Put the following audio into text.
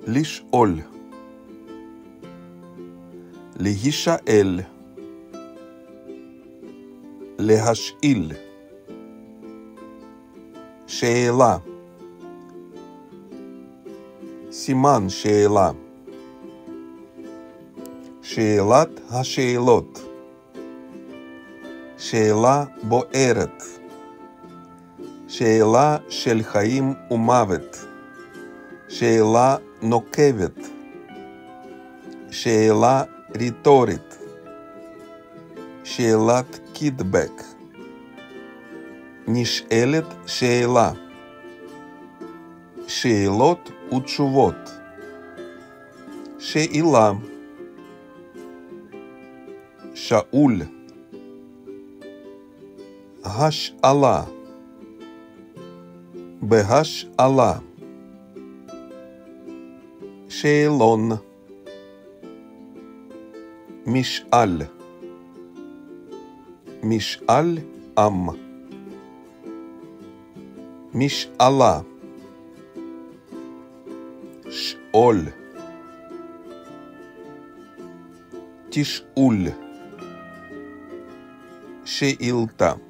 לשאול, להישאל, להשאיל, שאלה, סימן שאלה, שאלת השאלות, שאלה בוערת, שאלה של חיים ומוות, שאלה נוקבת, שאלה רטורית, שאלת קיטבק, נשאלת שאלה, שאלות ותשובות, שאלה, שאול, השאלה, בהשאלה, שאלון, משאל, משאל עם, משאלה, שאול, תשאול, שאילתה.